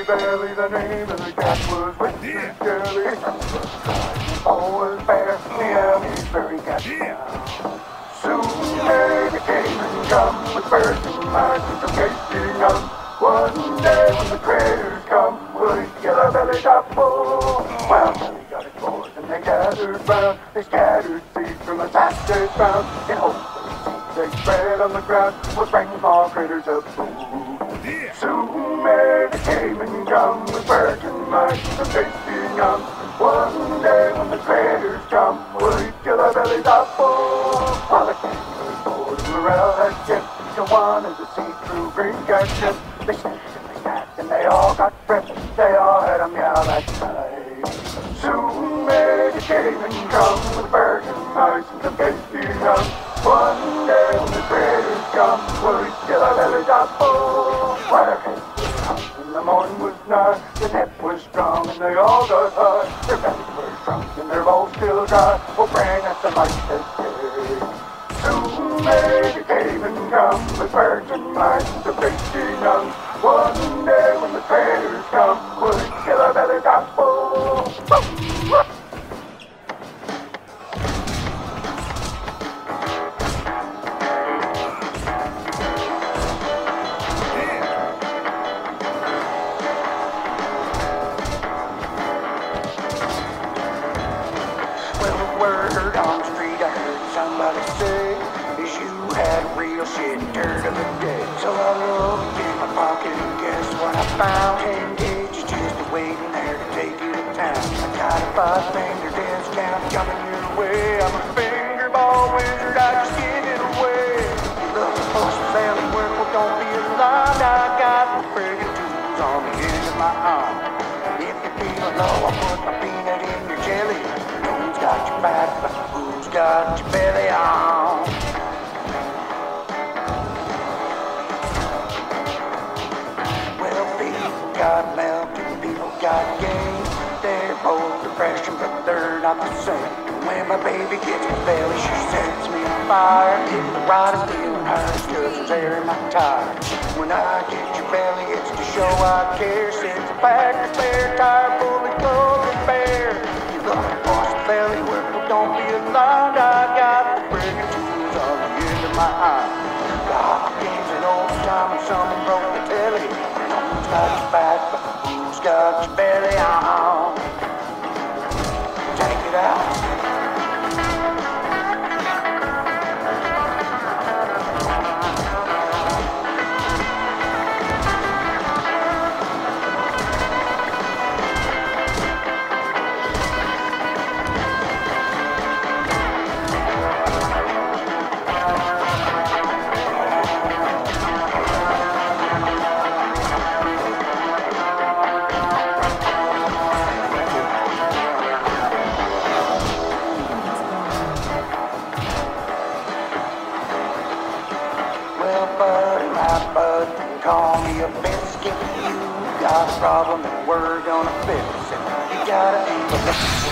belly, the name of the cat was Whiskey Jelly. Oh, was bear, the Ellie's very cat meow. Soon they became and come with birds and mice and some casing on. One day when the critters come, will eat yellow belly top full. Well, Belly got his boys and they gathered round. They scattered seeds from the patch they found. In hope that the seeds they spread on the ground will bring small critters up food. Soon may they came and come with birds and mice and some tasting on. One day when the critters come, will eat yellow belly top full. While the kangaroo boys and morale had chipped, each one is a see-through green cat chip. They snapped and they snapped and they all got ripped. They all had a meow that night. Soon may the came and come with birds and mice and some tasting on. One day when the critters come, we'll eat till our bellies are full. While our kangaroos humped and the morning was nigh, the net was strong and they all got high. Their bellies were shrunk and their bowls still dry. Oh, bring us some ice today. Soon may the came and come with birds and mice and some tasting on. One day when the critters come, we'll eat till our bellies are full. Word on the street, I heard somebody say, is you had a real shit dirt of the day. So I looked in my pocket and guess what I found? 10 gauges just waiting there to take you to town. I got a 5-finger discount coming your way. I'm a finger ball wizard, I just give it away. You looking for some selling work, well don't be alarmed. I got my friggin' tools on the end of my arm. If you're feeling low, I'll put my peanut in your jelly. Who's got your back, but who's got your belly on? Well, people got milk and people got game. They're both refreshing, but they're not the same. When my baby gets my belly, she sets me on fire. If the ride is feeling her, cause there's air in my tire. When I get your belly, it's to show I care. Sits a pack of spare tire full of clothes and bear. Looking for some belly work, well don't be alarmed. I got the friggin' tools on the end of my eye. Got games and old time and someone broke the telly. No one's got your back, but who's got your belly on? Take it out. Call me a biscuit, you got a problem and we're gonna fix it. You gotta aim for the